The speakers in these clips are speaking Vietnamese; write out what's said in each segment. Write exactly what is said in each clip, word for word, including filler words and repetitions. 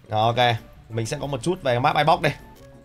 Rồi, ok. Mình sẽ có một chút về map iBox đây.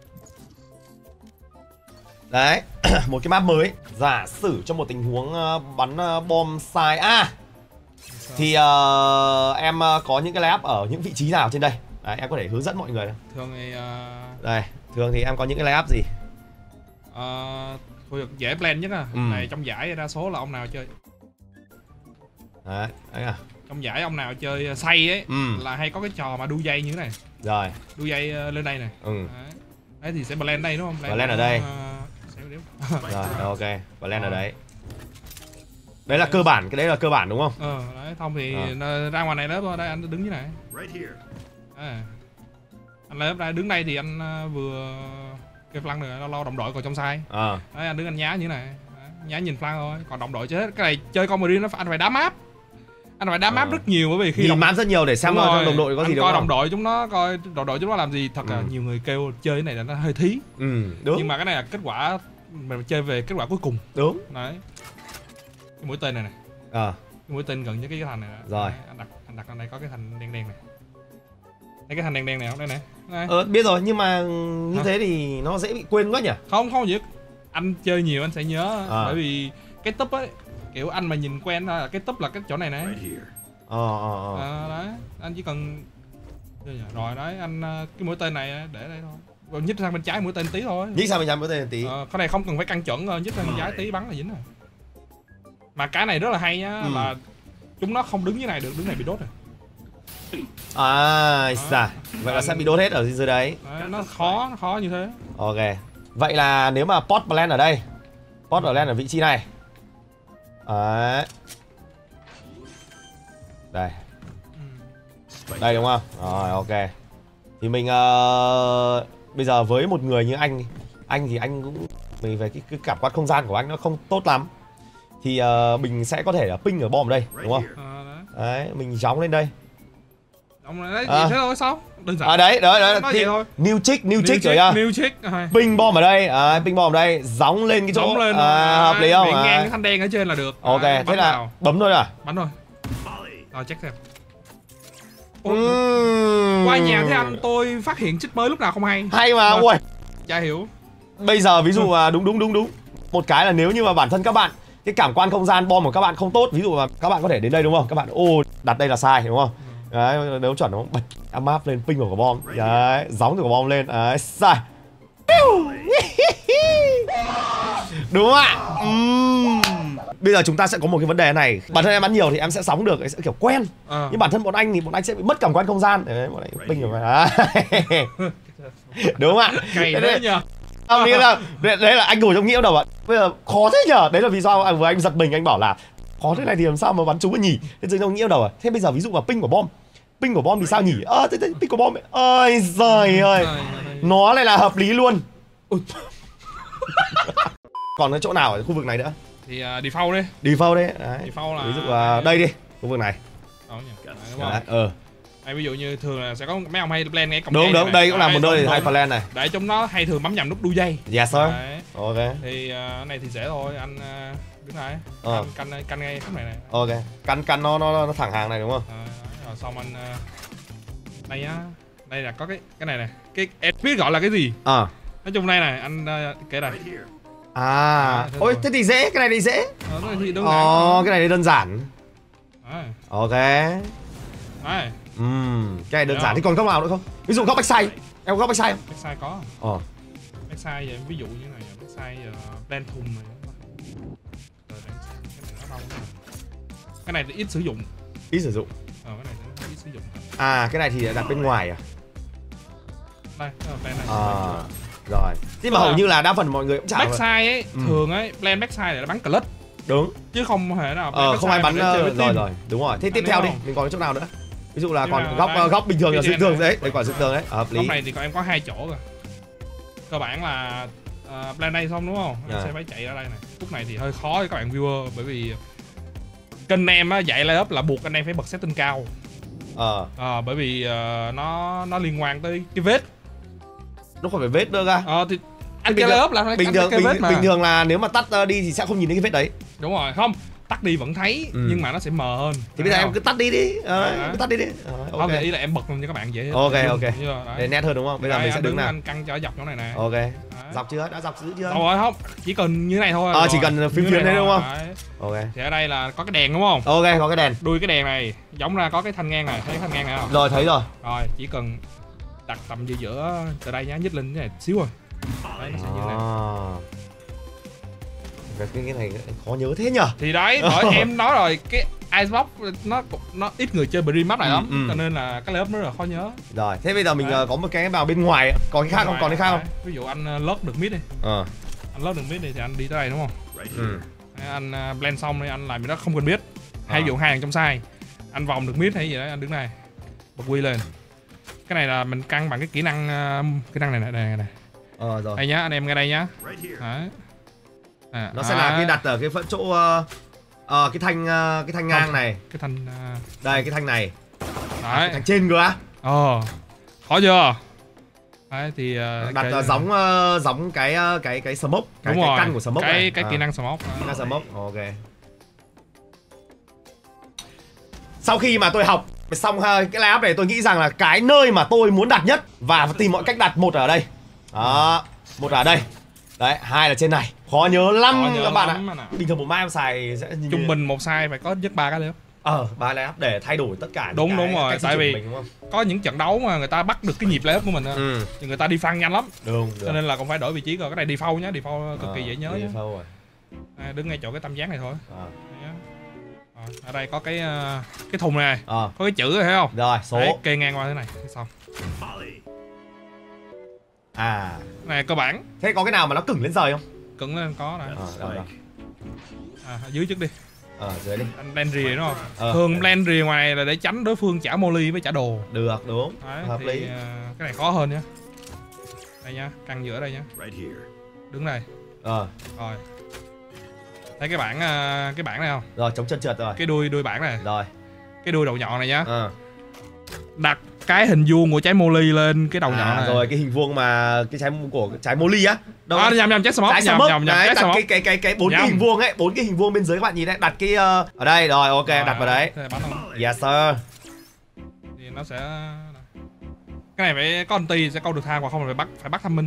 Đấy, một cái map mới. Giả sử trong một tình huống uh, bắn uh, bom sai A thì uh, em uh, có những cái layup ở những vị trí nào trên đây. Đấy, em có thể hướng dẫn mọi người. Thường thì uh... đây, thường thì em có những cái layup gì? Uh, khu vực dễ plan nhất à. Ừ. Này trong giải đa số là ông nào chơi. Đấy, đấy à. Trong giải ông nào chơi say ấy ừ. là hay có cái trò mà đu dây như thế này. Rồi. Đu dây uh, lên đây này. Ừ. Đấy. Đấy thì sẽ blend đây đúng không? Blend ở đây. Uh, rồi, ok, blend ở đấy. Đấy là cơ bản, cái đấy là cơ bản đúng không? Ờ, đấy, thông thì à. ra ngoài này lớp thôi, đây anh đứng như này. À. Anh lớp đây đứng đây thì anh vừa cái flank này lâu lâu đồng đội còn trong sai. À. Đấy, anh đứng anh nhá như thế này. Đấy, nhá nhìn flank thôi, còn đồng đội chết. Cái này chơi con Marine nó phải anh phải đá map. Anh phải đá map à. rất nhiều bởi vì khi nhìn đồng... map rất nhiều để xem rồi, đồng đội có anh gì đâu. Coi đồng đội chúng nó coi đồng đội chúng nó làm gì, thật là ừ. nhiều người kêu chơi cái này là nó hơi thí. Ừ, đúng. Nhưng mà cái này là kết quả mình chơi về kết quả cuối cùng. Đúng. Đấy. Cái mũi tên này này. À. Cái mũi tên gần với cái thành này. Rồi. Đấy, anh đặt anh đặt ở đây có cái thành đen đen này. Thấy cái thành đen đen này không đây này. Đây. Ờ biết rồi, nhưng mà như à. thế thì nó dễ bị quên quá nhỉ? Không, không gì. Anh chơi nhiều anh sẽ nhớ à. bởi vì cái túp ấy, kiểu anh mà nhìn quen là cái túp là cái chỗ này này. Ờ ờ ờ. À, đấy, anh chỉ cần rồi đấy, anh cái mũi tên này để đây thôi. Rồi nhích sang bên trái mũi tên tí thôi. Nhích sang bên trái mũi tên tí. Ờ, cái này không cần phải căn chuẩn rồi, nhích sang bên trái tí bắn là dính rồi. Mà cái này rất là hay nhá, ừ. là chúng nó không đứng như này được, đứng này bị đốt rồi. À, dạ. Vậy là sẽ bị đốt hết ở dưới đấy. Đấy, nó khó, nó khó như thế. Ok. Vậy là nếu mà pot plan ở đây, pot plan ở vị trí này. Đấy. Đây. Đây đúng không? Rồi, ok. Thì mình uh, bây giờ với một người như anh, anh thì anh cũng về cái, cái cảm quan không gian của anh nó không tốt lắm. Thì uh, mình sẽ có thể là ping ở bom ở đây, đúng không? À, đấy, mình gióng lên đây. Ông đấy, à. thế thôi sao? Đơn giản. À đấy, đấy, đấy, đấy thôi. New trick, new trick rồi nha. New trick. Ping bom ở đây, à, ping bom ở đây, gióng lên cái chỗ. Gióng lên. À, hợp lý không? Bị à. ngang cái thanh đen ở trên là được. Ok, à, thế là nào? Bấm thôi à? Bắn thôi. Rồi check xem. Uhm. Qua nhà thế anh tôi phát hiện chích mới lúc nào không hay. Hay mà, ui. Chả hiểu. Bây giờ ví dụ mà đúng đúng đúng đúng. Một cái là nếu như mà bản thân các bạn cái cảm quan không gian bom của các bạn không tốt, ví dụ mà các bạn có thể đến đây đúng không? Các bạn ô đặt đây là sai đúng không? Ừ. Đấy, nếu chuẩn đúng không? Bật ám map lên ping của quả bom. Đấy, gióng của quả bom lên. Đấy, sai. Đúng không ạ? Uhm. Bây giờ chúng ta sẽ có một cái vấn đề này. Bản thân em bắn nhiều thì em sẽ sóng được, sẽ kiểu quen. À. Nhưng bản thân bọn anh thì bọn anh sẽ bị mất cảm quan không gian. Đấy, bọn anh ping rồi mà. Đúng không ạ? Cày đấy nhờ. Không, là, đấy, đấy là anh ngồi trong nghĩa đầu ạ. Bây giờ khó thế nhờ. Đấy là vì sao anh vừa anh giật mình anh bảo là khó thế này thì làm sao mà bắn trúng nhỉ? Thế giờ trong nghĩa đầu à. Thế bây giờ ví dụ mà ping của bom, ping của bom thì sao nhỉ? Ơ à, thế, thế ping của bom. Ôi giời ơi. Nó lại là hợp lý luôn. Còn cái chỗ nào ở khu vực này nữa? Thì uh, default đi. Default đấy. Đấy. Default là ví dụ uh, đây đi, khu vực này. Đó nhỉ. Đấy, đúng không? Ờ. Hay ví dụ như thường là sẽ có mấy ông hay plan ngay cổng đúng đúng, đây cũng là một nơi hay plan này. Để chúng nó hay thường bấm nhầm nút đu dây. Yes sir. Đấy. Ok. Thì uh, cái này thì dễ thôi, anh uh, đứng lại. Ờ. Canh, canh canh ngay khúc này này. Ok. Canh canh nó nó nó thẳng hàng này đúng không? À, rồi xong anh uh, đây á, đây là có cái cái này này. Cái em biết gọi là cái gì? Ờ. À. Nói chung đây này, anh uh, kể này. À, à thế ôi thế thì dễ, cái này thì dễ. Ờ, cái này thì đơn giản. Ờ, cái này thì đơn giản. À. Ok. Đấy. Ừm, cái này đơn giản. Thì còn góc nào nữa không? Ví dụ góc backside. Em có góc backside không? Backside có. Ờ. Backside vậy, ví dụ như này, backside uh, plan thùng này. Rồi cái này nó đâu nữa. Cái này thì ít sử dụng. Ít sử dụng. Ờ, cái này thì ít sử dụng. À, cái này thì đặt bên ngoài à? Đây, plan này. À, rồi. Thế mà hầu như là đa phần mọi người cũng chả backside ấy, ừ. thường ấy, plan backside để bắn clutch. Đúng. Chứ không hề nào. Ờ, không ai bắn uh, rồi rồi, đúng rồi. Thế tiếp theo đi, mình còn chỗ nào nữa? Ví dụ là còn góc đây, góc bình thường là dựng tường đấy, đây quả dựng tường đấy, hợp lý. Góc này thì còn em có hai chỗ rồi. Cơ bản là uh, plan đây xong đúng không? Em yeah. sẽ phải chạy ra đây này. Khúc này thì hơi khó cho các bạn viewer bởi vì kênh em á dạy layup là buộc anh em phải bật setting cao. Ờ. À, bởi vì uh, nó nó liên quan tới cái vết. Nó không phải vết nữa ra. Ờ thì anh chơi layup là bình thường cái bình, vết mà. Bình thường là nếu mà tắt uh, đi thì sẽ không nhìn thấy cái vết đấy. Đúng rồi, không. tắt đi vẫn thấy ừ. nhưng mà nó sẽ mờ hơn. Thì bây giờ em cứ tắt đi đi, ờ, à. cứ tắt đi đi. Rồi, không ok. thì ý là em bật lên cho các bạn dễ. Ok ok. Để nét hơn đúng không? Bây giờ đây, mình sẽ đứng nào. anh căng cho dọc chỗ này nè. Ok. Đấy. Dọc chưa? Đã dọc giữ chưa? Rồi không, chỉ cần như này thôi. Ờ à, chỉ cần phím phím đấy đúng không? Đấy. Ok. Thì ở đây là có cái đèn đúng không? Ok, có cái đèn. Đuôi cái đèn này giống ra có cái thanh ngang này, thấy cái thanh ngang này không? Rồi thấy rồi. Rồi, chỉ cần đặt tầm giữa giữa từ đây nhá, nhích lên cái này xíu rồi. Đấy, nó sẽ như này. Cái, cái này khó nhớ thế nhở? Thì đấy, bởi em nói rồi, cái Icebox nó nó ít người chơi Dream map này lắm, ừ, ừ. cho nên là cái lớp nó rất là khó nhớ. Rồi, thế bây giờ mình đấy. có một cái vào bên ngoài, còn cái khác không? Còn cái khác không? Ví dụ anh lót được mid đi. Ờ. Anh lót được mid đi thì anh đi tới đây đúng không? Ừ. Anh blend xong thì anh làm gì đó không cần biết. Hay ví dụ hai thằng trong sai, anh vòng được mid hay gì đấy, anh đứng này, bật quy lên. Cái này là mình căng bằng cái kỹ năng kỹ năng này này này này. Ờ rồi. Đây nhá, anh em ngay đây nhá. Đấy. À, nó sẽ à. là cái đặt ở cái phần chỗ uh, uh, cái thanh uh, cái thanh ngang không, này. Cái thanh uh... đây cái thanh này. Đấy. À, cái thanh trên cơ á. Ờ. Khó chưa? Đấy thì uh, đặt cái... uh, giống uh, giống cái uh, cái cái smoke, cái, đúng cái rồi. căn của smoke cái này. cái à. kỹ năng smoke. Kỹ năng smoke. Ok. Sau khi mà tôi học xong cái lab này, tôi nghĩ rằng là cái nơi mà tôi muốn đặt nhất và tìm mọi cách đặt, một ở đây. Đó, một ở đây. Đấy, hai là trên này. Khó nhớ lắm khó nhớ các bạn ạ. Bình thường một mai em xài sẽ trung bình một sai phải có nhất ba cái lớp. Ờ, ba lab để thay đổi tất cả. Đúng cái đúng rồi, tại vì mình, có những trận đấu mà người ta bắt được cái nhịp lab của mình, ừ. thì người ta đi phăng nhanh lắm. Đúng, cho nên là cũng phải đổi vị trí rồi. Cái này default nhá, default cực à, kỳ dễ nhớ nhá. Rồi. À, đứng ngay chỗ cái tam giác này thôi. À. À, ở đây có cái cái thùng này, à. có cái chữ rồi thấy không? Rồi, số. Đấy, kê ngang qua thế này, xong. À, này cơ bản. Thế có cái nào mà nó cứng lên rời không? Cứng lên có này. À, đâu, đâu. À, dưới trước đi. Ờ, à, dưới đi. Anh blend rìa đúng không? Ờ. Thường blend rìa ngoài này là để tránh đối phương trả molly với trả đồ. Được, đúng. Đấy, hợp thì, lý. Uh, cái này khó hơn nhá. Đây nhá, căng giữa đây nhá. Đứng đây. Ờ. Rồi. Thấy cái bảng uh, cái bảng này không? Rồi, chống chân trượt rồi. Cái đuôi đuôi bảng này. Rồi. Cái đuôi đầu nhọn này nhá. Ờ. Đặt cái hình vuông của trái molly lên cái đầu à, nhọn này. Rồi cái hình vuông mà cái trái của cái trái molly á. Đâu à, nhầm nhầm trái smoke, nhầm nhầm nhầm trái smoke. Cái cái cái cái bốn cái hình vuông ấy, bốn cái hình vuông bên dưới các bạn nhìn đấy, đặt cái uh, ở đây rồi, ok, à, đặt vào đấy. Yes sir. Thì nó sẽ cái này phải có anti sẽ câu được tham, còn không phải bắt phải bắt thăm minh.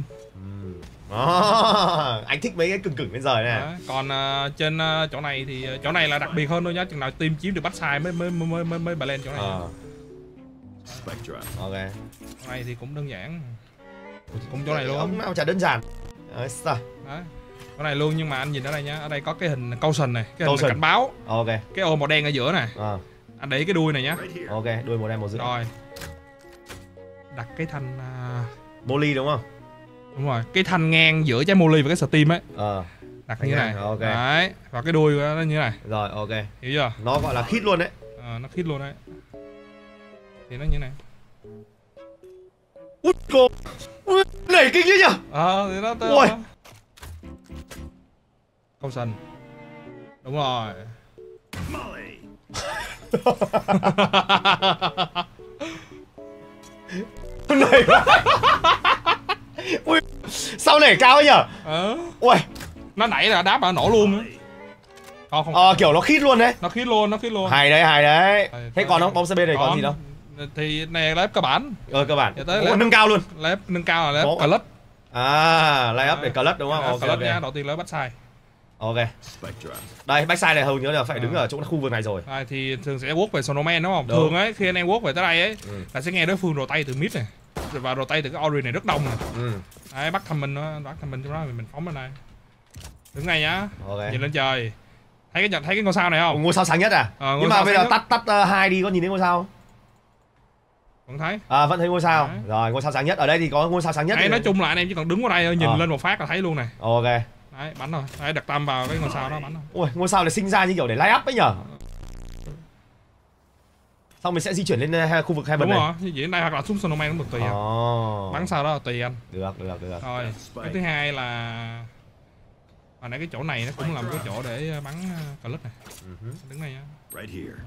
Oh, anh thích mấy cái cứng cứng bên rời này. Đó, còn uh, trên uh, chỗ này thì uh, chỗ này là đặc biệt hơn thôi nhá, chừng nào team chiếm được backside mới mới mới mới mới bà lên chỗ này. À. Ok. Chỗ này thì cũng đơn giản, cũng chỗ này luôn. Ông nào chả đơn giản. Đấy, sao? Đấy. Chỗ này luôn, nhưng mà anh nhìn ở đây nhá, ở đây có cái hình caution này, cái hình caution. cảnh báo. Ok. Cái ô màu đen ở giữa này. À. Anh để cái đuôi này nhá. Ok, đuôi màu đen màu giữa. Rồi. Đặt cái thanh uh... molly đúng không? Đúng rồi, cái thanh ngang giữa trái molly và cái steam ấy. Ờ. Đặt như thế này. Ok. Đấy, và cái đuôi của nó như thế này. Rồi, ok. Hiểu chưa? Nó gọi là khít luôn đấy. Ờ, nó khít luôn đấy. Thì nó như thế này. Út cô. Út nảy kinh thế nhỉ? Ờ, thì nó tới. Ui. Câu sần. Đúng rồi. Nảy quá. Ui, sao nảy cao ấy nhở? Ờ. Ui, nó nảy là đáp mà nổ luôn á. Không không. Ờ, kiểu nó khít luôn đấy. Nó khít luôn, nó khít luôn. Hay đấy, hay đấy. Đây, thế còn không? Bóng xe bên này còn, còn gì đâu? Thì này là ép cơ bản. Ờ, cơ bản. Ủa, nâng cao luôn. Là ép nâng cao là ép clutch. À, lay up để clutch đúng không? À, ok, clutch okay. nhá, đầu tiên lấy backside. Ok. Đây, backside này hầu như là phải đứng à. ở chỗ khu vực này rồi. À, thì thường sẽ work về snowman đúng không? Đúng. Thường ấy khi anh em work về tới đây ấy ừ. là sẽ nghe đối phương rotate từ mid này và rotate từ cái ori này rất đông này. Ừ. Đấy, bắt thăm mình nó, bắt thăm mình trong đó thì mình phóng lên đây. Đứng ngay nhá. Okay. Nhìn lên trời. Thấy cái thấy cái ngôi sao này không? Ngôi sao sáng nhất à? À, nhưng mà bây giờ nhất. tắt tắt uh, hai đi, có nhìn thấy ngôi sao không? Vẫn thấy. À, vẫn thấy ngôi sao. Đấy. Rồi, ngôi sao sáng nhất ở đây thì có ngôi sao sáng nhất. Đấy, nói chung là anh em chỉ cần đứng qua đây thôi, nhìn à. lên một phát là thấy luôn này. Ok. Đấy, bắn rồi. Đấy, đặt tâm vào cái ngôi sao đó bắn rồi. Ui, ngôi sao này sinh ra như kiểu để lay up ấy nhở? Xong mình sẽ di chuyển lên khu vực hai bên này. Đúng rồi, di chuyển đây hoặc là xuống snowman cũng được tùy. Oh. Bắn sao đó là tùy anh. Được, được, được. Rồi, cái thứ hai là hồi nãy cái chỗ này nó cũng là một cái chỗ để bắn clutch này. Uh-huh. Đứng đây nhá. Right here.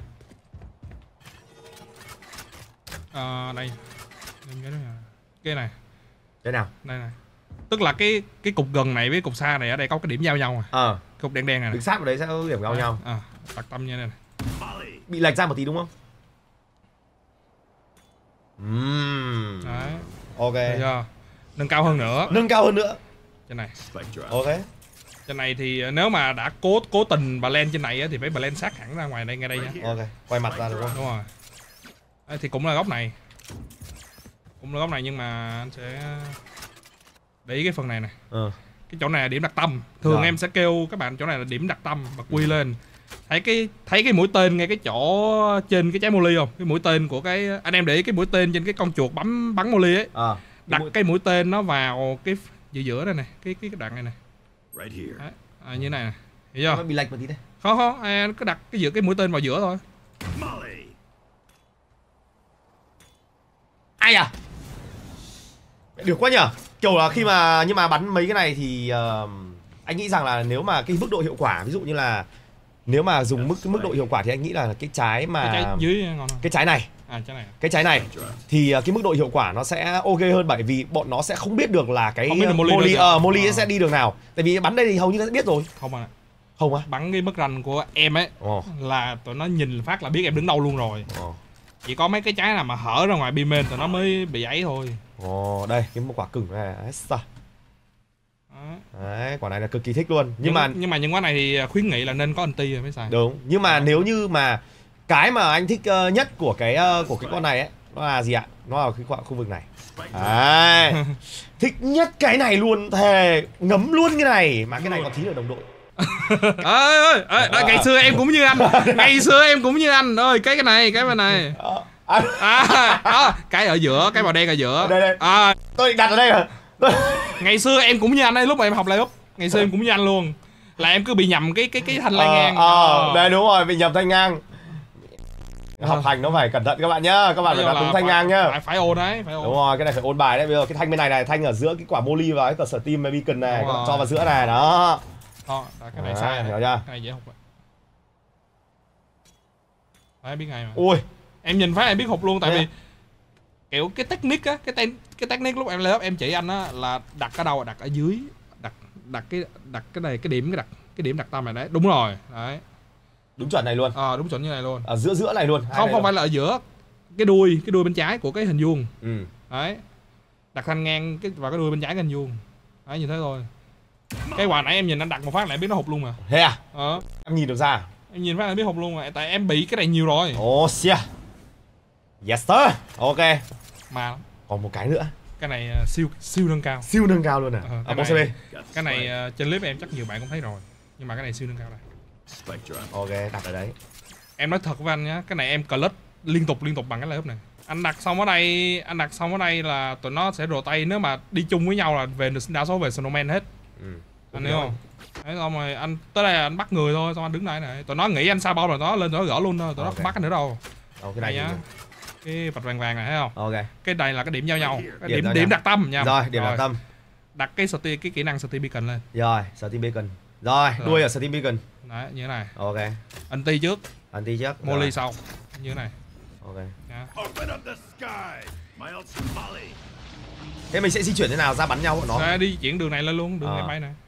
À, đây. Cái này. Cái nào? Đây này. Tức là cái cái cục gần này với cục xa này ở đây có cái điểm giao nhau à. Ờ. Cục đen đen này. Đứng sát vào đấy sẽ có điểm giao nhau. À, Đặt tâm như này này. Bị lệch ra một tí đúng không? Uhm. Đấy. Ok. Giờ nâng cao hơn nữa. Nâng cao hơn nữa. Trên này. Ok. Trên này thì nếu mà đã cố cố tình bà lên trên này á, thì phải bà lên sát hẳn ra ngoài đây ngay đây nhá. Ok. Quay mặt ra đúng không? Đúng rồi. Đấy, thì cũng là góc này. Cũng là góc này nhưng mà anh sẽ để ý cái phần này này. Ừ. Cái chỗ này là điểm đặt tâm. Thường Rồi. em sẽ kêu các bạn chỗ này là điểm đặt tâm, bật quy lên. Thấy cái thấy cái mũi tên ngay cái chỗ trên cái trái moly không? Cái mũi tên của cái anh em để ý cái mũi tên trên cái con chuột bấm bắn moly ấy. À, Đặt mũi... cái mũi tên nó vào cái giữa giữa đây này, cái cái cái đoạn này này. Đấy, à, như này này. Hiểu chưa? Nó bị lệch một tí đây. Không không, anh cứ đặt cái giữa cái mũi tên vào giữa thôi. Ai à? Được quá nhở. Kiểu là khi mà nhưng mà bắn mấy cái này thì uh, anh nghĩ rằng là nếu mà cái mức độ hiệu quả, ví dụ như là nếu mà dùng mức mức độ hiệu quả thì anh nghĩ là cái trái mà Cái trái dưới ngon hơn. cái trái này, À trái này. cái trái này thì uh, cái mức độ hiệu quả nó sẽ ok hơn, bởi vì bọn nó sẽ không biết được là cái Không biết được moly moly đâu uh, moly ờ. sẽ đi đường nào. Tại vì bắn đây thì hầu như sẽ biết rồi. Không à. Không á? Bắn cái mức ranh của em ấy Ồ. là tụi nó nhìn phát là biết em đứng đâu luôn rồi. Ồ. Chỉ có mấy cái trái nào mà hở ra ngoài beam tụi nó mới bị ấy thôi. Ồ, đây cái một quả cứng này. Đó. Đấy, quả này là cực kỳ thích luôn. Nhưng, nhưng mà nhưng mà những quả này thì khuyến nghị là nên có anti rồi mới xài. đúng, nhưng mà nếu như mà cái mà anh thích uh, nhất của cái uh, của cái con này ấy, nó là gì ạ? Nó là cái quả khu vực này. Đấy. Thích nhất cái này luôn, thề ngấm luôn cái này, mà cái này còn tí là đồng đội. ơi ơi ơi, ngày xưa em cũng như anh, ngày xưa em cũng như anh ơi, cái cái này, cái bên này. À, À, đó, cái ở giữa, cái màu đen ở giữa. đây đây. À, tôi đặt ở đây rồi. ngày xưa em cũng như anh ấy, lúc mà em học lại úp, ngày xưa em cũng như anh luôn, là em cứ bị nhầm cái cái cái thanh lai ngang. Ờ, ờ, đây đúng rồi, bị nhầm thanh ngang. Học hành nó phải cẩn thận các bạn nhá, các bạn phải đặt đúng thanh ngang nhá. Phải phải ôn đấy, phải ôn. Đúng rồi, cái này phải ôn bài đấy. Bây giờ cái thanh bên này này, thanh ở giữa cái quả moly và cái cờ sở team beacon này, các bạn cho vào giữa này đó. Đó, cái này Đấy, sai hiểu này. chưa? Cái này dễ hụt rồi. Đấy, biết ngay mà. Ui, Em nhìn phát em biết hụt luôn, tại Thế vì à? kiểu cái technique á, cái tên cái technique lúc em lên lớp em chỉ anh á là đặt ở đâu, đặt ở dưới, đặt đặt cái đặt cái này, cái điểm cái đặt cái điểm đặt tâm này đấy, đúng rồi, đấy. đúng chuẩn này luôn. Ờ à, đúng chuẩn như này luôn. Ở giữa giữa này luôn. Không không luôn. phải là ở giữa, cái đuôi, cái đuôi bên trái của cái hình vuông. Ừ. Đấy. Đặt thanh ngang cái vào cái đuôi bên trái cái hình vuông. Đấy như thế thôi. Cái quả nãy em nhìn anh đặt một phát lại biết nó hụt luôn mà. Thế à? Ờ. Em nhìn được ra. Em nhìn phát là biết hụt luôn mà, tại em bị cái này nhiều rồi. Oh shit. Yes sir. Ok. Mà Còn một cái nữa. cái này uh, siêu siêu nâng cao. Siêu nâng cao luôn à? Ờ, À, cái, này, này, cái này uh, trên clip em chắc nhiều bạn cũng thấy rồi. Nhưng mà cái này siêu nâng cao này. Ok, đặt ở đấy. Em nói thật với anh nhá, cái này em clutch liên tục liên tục bằng cái lớp này. Anh đặt xong ở đây, anh đặt xong ở đây là tụi nó sẽ rotate, nếu mà đi chung với nhau là về đa số về snowman hết. Ừ. Anh hiểu không? Đấy, xong rồi anh tới đây anh bắt người thôi, xong anh đứng đây này. Tụi nó nghĩ anh sao bao rồi nó lên tụi nó gỡ luôn thôi, tụi nó Ok. không bắt anh nữa đâu. Oh, cái này nhá. Cái vạch vàng vàng này thấy không? Ok. Cái này là cái điểm giao nhau, cái Điểm điểm giao điểm nhau. đặt tâm nha. Rồi, điểm đặt tâm. Đặt cái steel, cái kỹ năng steel beacon lên. Rồi, Steam Beacon. Rồi, Rồi. đuôi ở Steam Beacon. Đấy, như thế này. Ok. Anti trước, Anti trước. moly Rồi. sau. Như thế này. Ok. Nhá. Thế mình sẽ di chuyển thế nào ra bắn nhau bọn nó? Ra đi chuyển đường này lên luôn, đường Ờ. này bay này.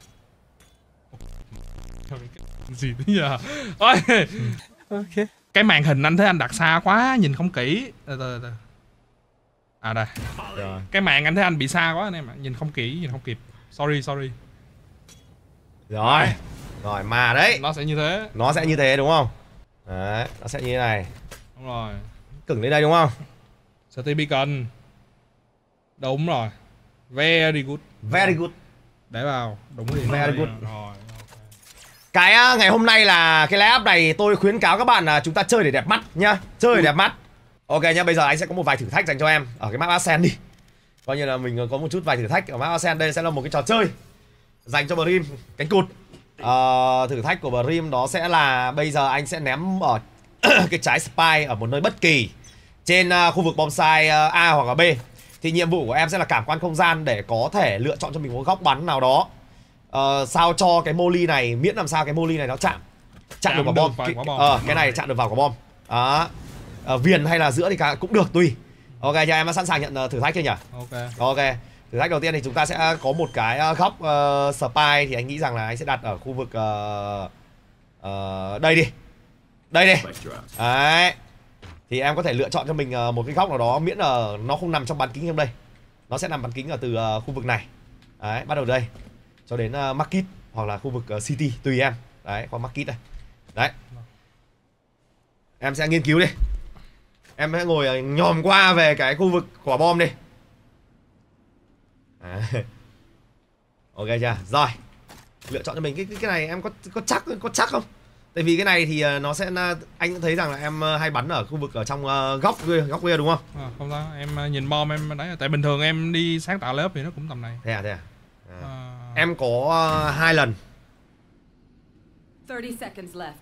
Trời, cái gì thế giờ? Ôi. Ok. Cái màn hình anh thấy anh đặt xa quá, nhìn không kỹ. Từ từ từ. À đây. Rồi. Cái màn anh thấy anh bị xa quá anh em ạ, nhìn không kỹ, nhìn không kịp. Sorry, sorry. Rồi. Rồi, mà đấy. Nó sẽ như thế. Nó sẽ như thế đúng không? Đấy, nó sẽ như thế này. Đúng rồi. Cứng lên đây đúng không? Steel beacon. Đúng rồi. Very good. Very good. Để vào, đúng rồi. Very good. Rồi, ok. Cái uh, ngày hôm nay là cái layup này tôi khuyến cáo các bạn là chúng ta chơi để đẹp mắt nhá. Chơi để đẹp mắt. Ok nhá, bây giờ anh sẽ có một vài thử thách dành cho em ở cái map Ascent đi. Coi như là mình có một chút vài thử thách ở map Ascent. Đây sẽ là một cái trò chơi dành cho Brim cánh cụt. Ờ, thử thách của Brim đó sẽ là bây giờ anh sẽ ném ở cái trái spy ở một nơi bất kỳ trên uh, khu vực bonsai uh, A hoặc là B. Thì nhiệm vụ của em sẽ là cảm quan không gian để có thể lựa chọn cho mình một góc bắn nào đó. Uh, sao cho cái moly này, miễn làm sao cái moly này nó chạm chạm, Chạm được vào được bom. vào Cái, quả bom. ờ, cái này chạm được vào quả bom. Đó. Uh, viền hay là giữa thì cả cũng được tùy. Ok, cho em đã sẵn sàng nhận uh, thử thách chưa nhỉ? Ok. Ok. Thử thách đầu tiên thì chúng ta sẽ có một cái uh, góc uh, spy thì anh nghĩ rằng là anh sẽ đặt ở khu vực uh, uh, đây đi. Đây đi. Đấy. Thì em có thể lựa chọn cho mình một cái góc nào đó, miễn là nó không nằm trong bán kính trong đây. Nó sẽ nằm bán kính ở từ khu vực này. Đấy, bắt đầu đây cho đến market hoặc là khu vực city tùy em. Đấy, qua market đây. Đấy. Em sẽ nghiên cứu đi. Em sẽ ngồi nhòm qua về cái khu vực quả bom đi. Đấy. Ok chưa? Rồi. Lựa chọn cho mình cái cái, cái này em có có chắc có chắc không? Tại vì cái này thì nó sẽ, anh cũng thấy rằng là em hay bắn ở khu vực ở trong góc kia, góc kia đúng không? À, không đó, em nhìn bom em đấy. Tại bình thường em đi sáng tạo lớp thì nó cũng tầm này. Thế à, thế à? À. À... Em có uh, hai lần. thirty seconds left.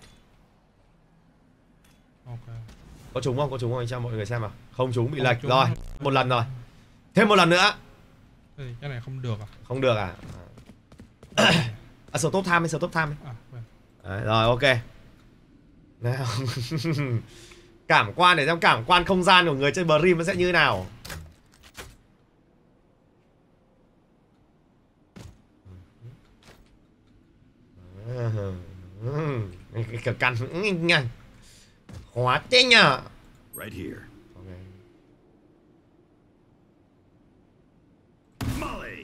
Ok. Có trúng không? Có trúng không anh cho mọi người xem nào? Không trúng, bị không lệch trúng. Rồi, một lần rồi. Thêm một lần nữa. Ê, cái này không được à? Không được à? À, stop time hay stop time. À, đấy, rồi ok. Nào. Cảm quan để xem cảm quan không gian của người chơi Brim nó sẽ như thế nào. Cái căn nhanh. Hóa thế nhờ. Right here. Okay. Molly.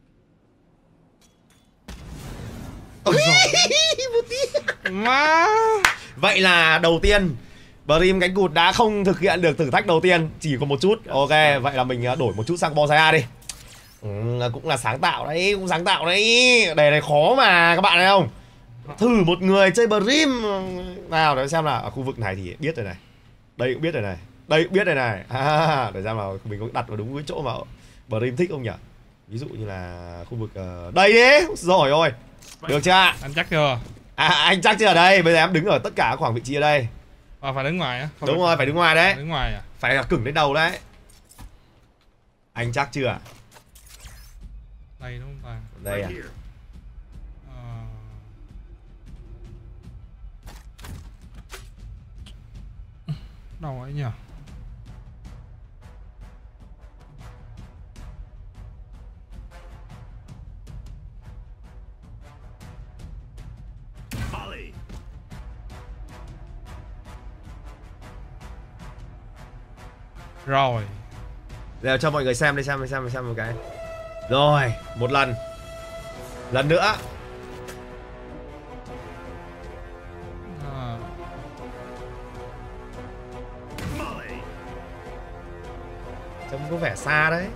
Má. Vậy là đầu tiên Brim cánh cụt đã không thực hiện được thử thách đầu tiên, chỉ có một chút. Ok, vậy là mình đổi một chút sang Bonsai đi. Ừ, cũng là sáng tạo đấy, cũng sáng tạo đấy. Đề này khó mà các bạn thấy không? Thử một người chơi Brim nào để xem là ở khu vực này thì biết rồi này. Đây cũng biết rồi này. Đây cũng biết rồi này. À, để xem là mình có đặt vào đúng cái chỗ mà Brim thích không nhỉ? Ví dụ như là khu vực uh, đây đi. Rồi ôi. Được chưa? Anh chắc chưa? À, anh chắc chưa ở đây. Bây giờ em đứng ở tất cả các khoảng vị trí ở đây. À, phải đứng ngoài á? Đúng rồi, phải đứng ngoài đấy. Đứng ngoài à? Phải là cứng đến đầu đấy. Anh chắc chưa? Đây đúng không ta? Đây à? À... Đâu ấy nhỉ? Rồi. Giờ cho mọi người xem đi, xem xem xem một cái. Rồi, một lần. Lần nữa. À. Trông có vẻ xa đấy.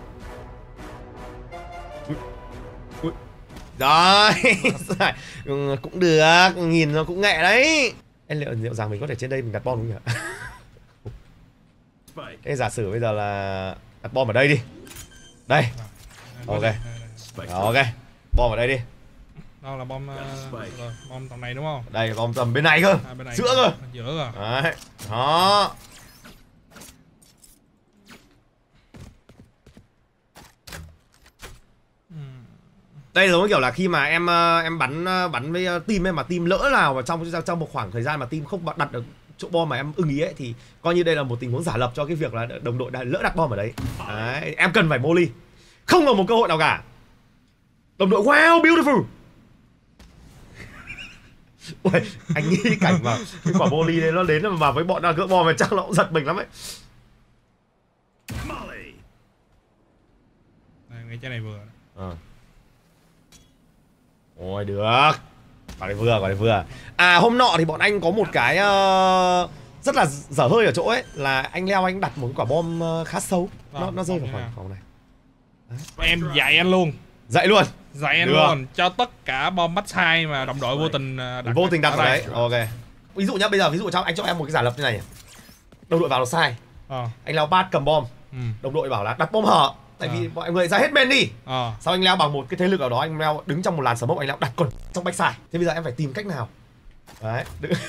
Ui. Ui. Rồi. Cũng được, nhìn nó cũng nghệ đấy. Em liệu, liệu rằng mình có thể trên đây mình đặt bom không nhỉ? Thế giả sử bây giờ là đặt bom ở đây đi. Đây. Ok. Ok. Bom ở đây đi. Đâu là bom uh, rồi, bom tầm này đúng không? Đây bom tầm bên này cơ. À, bên này giữa cơ. Giữa cơ. Đấy. Đó. Đây giống kiểu là khi mà em em bắn bắn với team em mà team lỡ nào mà trong trong một khoảng thời gian mà team không đặt được chỗ bom mà em ưng ý ấy thì coi như đây là một tình huống giả lập cho cái việc là đồng đội đã lỡ đặt bom ở đấy. Đấy, em cần phải molly. Không có một cơ hội nào cả. Đồng đội wow beautiful. Ui, anh nghĩ cảnh mà cái quả molly đấy nó đến mà với bọn đang gỡ bom mà chắc nó cũng giật mình lắm ấy. Đây, ngay cái này vừa. À. Ôi được. Quả này vừa, quả này vừa. À hôm nọ thì bọn anh có một cái uh, rất là dở hơi ở chỗ ấy là anh leo anh đặt một cái quả bom uh, khá xấu. À, nó nó rơi vào khoảng phòng này. Đấy. Em dạy anh luôn. Dạy luôn. Dạy anh được. Luôn cho tất cả bom bắt sai mà đồng đội vô tình đặt. Vô tình đặt vào đấy. Ok. Ví dụ nhá, bây giờ ví dụ cho anh cho em một cái giả lập như này. Đồng đội vào nó sai. À. Anh leo bát cầm bom. Ừ. Đồng đội bảo là đặt bom hở. Tại à. vì mọi người ra hết men đi. À. Sau anh leo bằng một cái thế lực nào đó, anh leo đứng trong một làn smoke, anh leo đặt còn trong backside. Thế bây giờ em phải tìm cách nào. Đấy.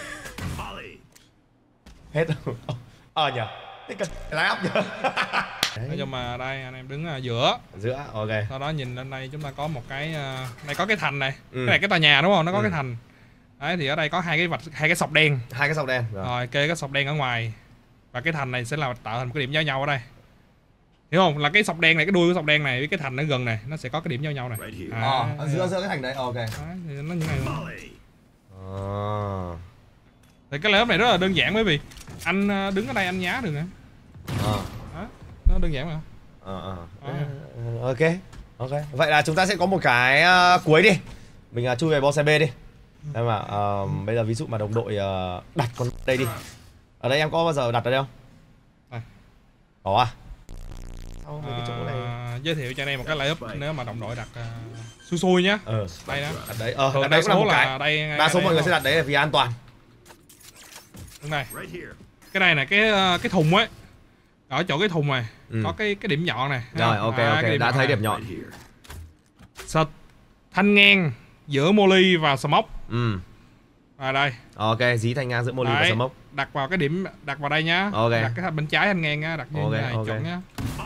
Hết rồi. Ờ nhờ. Thế cần lái ốc nhờ. Nói chung mà đây anh em đứng ở giữa. Giữa, ok. Sau đó nhìn lên đây chúng ta có một cái uh, đây có cái thành này. Ừ. Cái này cái tòa nhà đúng không? Nó có ừ. cái thành. Đấy thì ở đây có hai cái vạch, hai cái sọc đen. Hai cái sọc đen. Rồi, rồi kê cái sọc đen ở ngoài. Và cái thành này sẽ là tạo thành một cái điểm giao nhau ở đây. Hiểu không? Là cái sọc đen này, cái đuôi của sọc đen này với cái thành nó gần này, nó sẽ có cái điểm giao nhau này. À, à, giữa giữa cái thành đấy, ok. Đấy, thì nó như này luôn. À. Thì cái layup này rất là đơn giản, bởi vì anh đứng ở đây anh nhá được nè. Ờ. Đó, nó đơn giản mà. Ờ ờ. À. Ok. Ok. Vậy là chúng ta sẽ có một cái uh, cuối đi. Mình uh, chui về boss B đi. Em mà uh, bây giờ ví dụ mà đồng đội uh, đặt con đây đi. Ở đây em có bao giờ đặt ở đây không? Đây. Có à? Sao mấy cái chỗ này À, giới thiệu cho anh em một cái layup nếu mà đồng đội đặt uh, xui xui nhá. Ờ. Đây đó. Đặt đấy. Ờ, Thường đặt đấy cũng là một cái. đây, Đa số đây mọi người không? sẽ đặt đấy là vì an toàn. Đúng này. Cái này là cái cái thùng ấy. Ở chỗ cái thùng này Ừ. có cái cái điểm nhọn này. Rồi, ok à, ok, đã thấy này. điểm nhọn. Sật thanh ngang giữa Molly và Smoke. Ừ. À đây. Ok, dí thanh ngang giữa Molly và Đấy, Smoke. đặt vào cái điểm, đặt vào đây nhá. Ok. Đặt cái bên trái thanh ngang á, đặt như Ok, thế này ok. chuẩn nhá.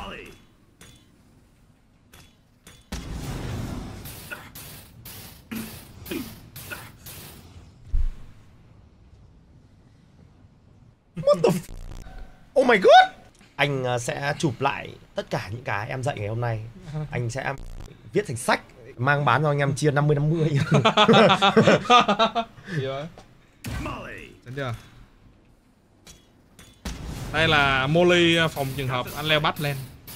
What the f... Oh my god. Anh uh, sẽ chụp lại tất cả những cái em dạy ngày hôm nay. Anh sẽ viết thành sách mang bán cho anh em chia năm mươi năm mươi. Gì vậy? Đến chưa? Đây là Molly phòng trường hợp anh leo bắt lên.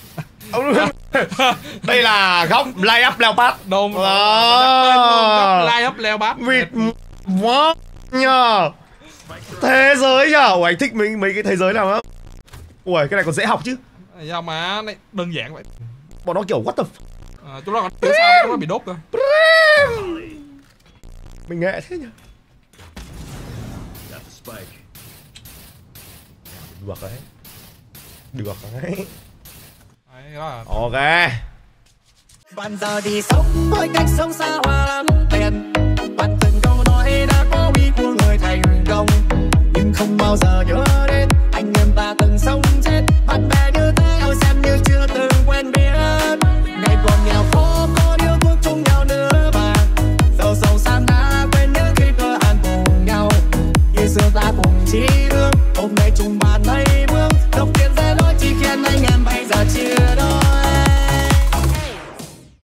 Đây là góc line up leo bắt. Đồn Wow. line up leo bắt. Vịt quá nhờ. Thế giới nhờ. Ủa anh thích mấy mấy cái thế giới nào á. Ui cái này còn dễ học chứ. Do mà này đơn giản vậy. Bọn nó kiểu what the f... À, chúng nó còn kiểu sao chúng nó bị đốt cơ. Mình nghệ thế nhỉ. Được đấy. Được đấy. Đấy, đó là... Ok. Bạn giờ thì sống với cách sống xa hoa lắm tiền. Bạn từng câu nói đã có uy của người thành công, nhưng không bao giờ nhớ đến anh em ta từng sống chết. Bạn bè như thế ôi xem như chưa từng quen biết. Ngày còn nghèo khó có điều thuốc chung nhau nữa mà giàu giàu sang đã quên những khi cơ ăn cùng nhau. Như xưa ta cùng chí hướng hôm nay chung ba